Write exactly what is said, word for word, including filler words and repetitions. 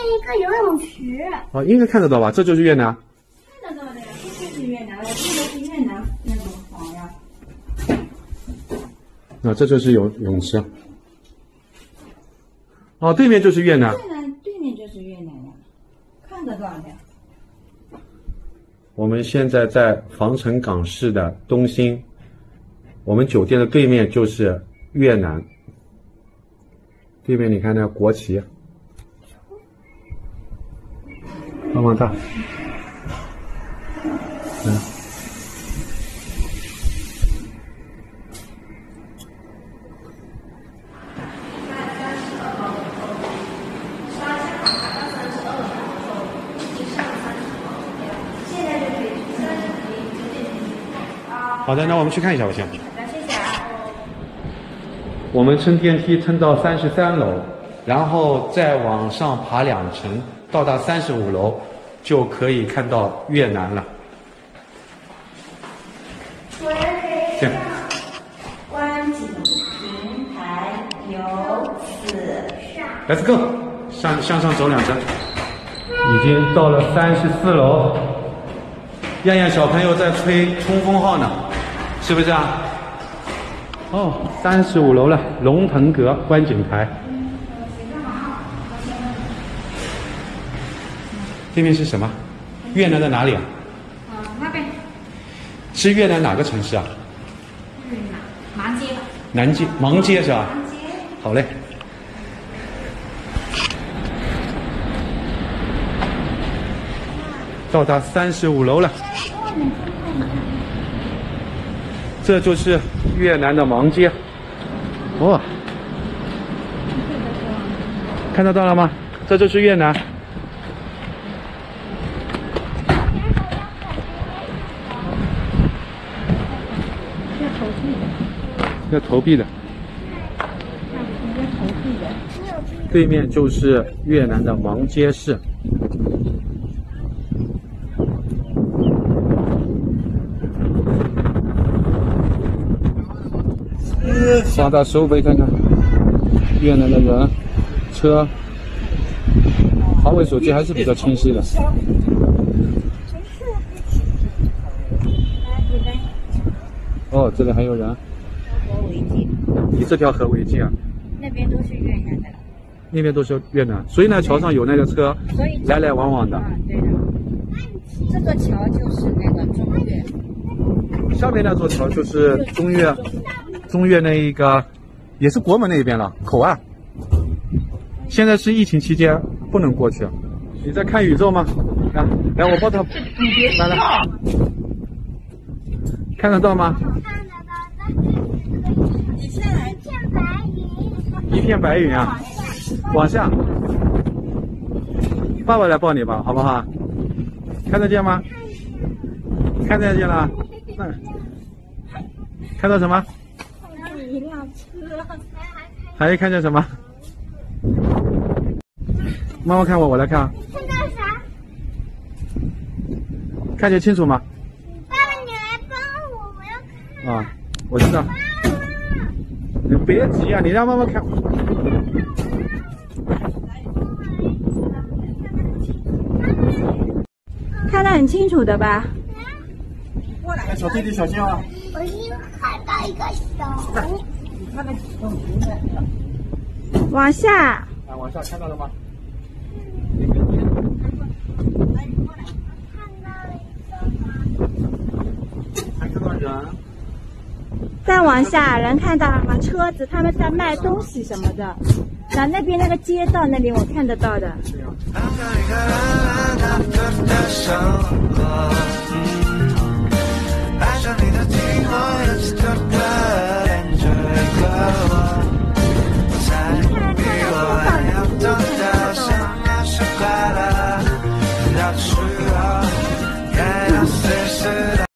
一个游泳池。 哦，应该看得到吧？这就是越南。 看得到的呀，这就是越南，我记得是越南那种房呀。 啊，这就是泳泳池。哦，对面就是越南。 越南对面就是越南呀，看得到的。 我们现在在防城港市的东兴，我们酒店的对面就是越南。对面你看那国旗，棒棒哒。嗯。好的，那我们去看一下吧，先。 好的，谢谢啊。 我们乘电梯乘到三十三楼，然后再往上爬两层，到达三十五楼，就可以看到越南了。行。 观景平台由此上。 Let's go， 上向上走两层，已经到了三十四楼。燕燕小朋友在吹冲锋号呢，是不是啊？哦，三十五楼了，龙腾阁观景台。这边是什么？越南的哪里啊？ 啊，那边。 是越南哪个城市啊？ 是哪？芒街吧。 南街，芒街是吧？ 芒街。 好嘞。到达三十五楼了。这就是越南的芒街。哇、哦，看得到了吗？这就是越南。要投币的。对面就是越南的芒街市。放大手背看看，越南的人、车，华为手机还是比较清晰的。哦，这里还有人。 河违禁。 你这条河违禁啊？ 那边都是越南的。 那边都是越南，所以呢，桥上有那个车来来往往的。 啊，对的。这座桥就是那个中越。 下面那座桥就是中越。中越那一个也是国门那边了，口岸。现在是疫情期间，不能过去。你在看宇宙吗？来，来，我抱他。来来，看得到吗？ 一片白云。一片白云啊！往下。爸爸来抱你吧，好不好？看得见吗？看得见了。嗯。看到什么？ 一辆车， 还看见什么？妈妈看我，我来看。 看到啥？ 看见清楚吗？ 爸爸，你来帮我，我要看。 啊，我知道。你别急啊，你让妈妈看。 看得很清楚的吧？ 过来，小弟弟小心啊！ 我已经看到一个手。你看到往下。 啊，往下看到了吗？还看到人。 再往下，人看到了吗？车子，他们在卖东西什么的。那那边那个街道那里，我看得到的。 对呀。